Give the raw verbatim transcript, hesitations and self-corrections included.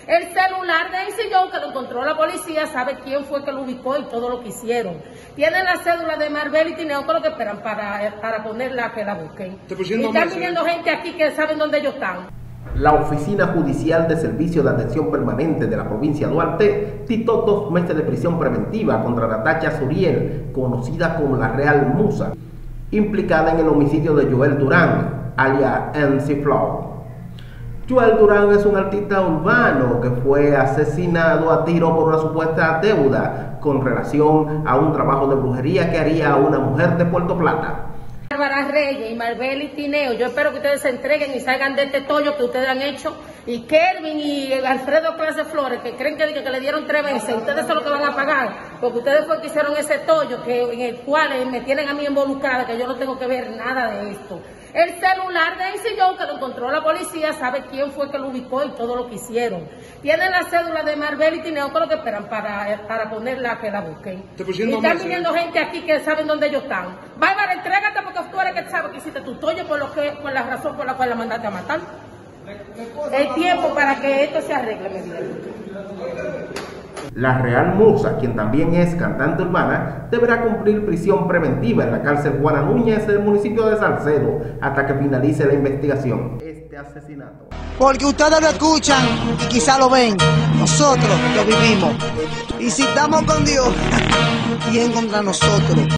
El celular de ese sillón que lo encontró la policía, sabe quién fue que lo ubicó y todo lo que hicieron. Tienen la cédula de Marbel y Tineo, que lo que esperan para, para ponerla que la busquen. Y están viniendo gente aquí que saben dónde ellos están. La Oficina Judicial de Servicio de Atención Permanente de la provincia de Duarte dictó dos meses de prisión preventiva contra Natacha Suriel, conocida como la Real Musa, implicada en el homicidio de Joel Durán, alias M C Flow. Joel Durán es un artista urbano que fue asesinado a tiro por una supuesta deuda con relación a un trabajo de brujería que haría una mujer de Puerto Plata. Bárbara Reyes y Marbel y Tineo, yo espero que ustedes se entreguen y salgan de este tollo que ustedes han hecho. Y Kelvin y Alfredo Clase Flores, que creen que, que le dieron tres veces, ustedes son los que van a pagar, porque ustedes fue que hicieron ese tollo que, en el cual me tienen a mí involucrada, que yo no tengo que ver nada de esto. El celular de ese sillón que lo encontró la policía, sabe quién fue que lo ubicó y todo lo que hicieron. Tienen la cédula de Marbel y Tineo, que lo que esperan para, para ponerla que la busquen. Y están viniendo gente aquí que saben dónde ellos están. Bárbara, entrégate porque tú eres que sabe que hiciste tu tollo por, lo que, por la razón por la cual la mandaste a matar. El tiempo para que esto se arregle, me dijeron. La Real Musa, quien también es cantante urbana, deberá cumplir prisión preventiva en la cárcel Juana Núñez del municipio de Salcedo hasta que finalice la investigación. Este asesinato. Porque ustedes lo escuchan y quizá lo ven, nosotros lo vivimos. Y si estamos con Dios, ¿quién contra nosotros?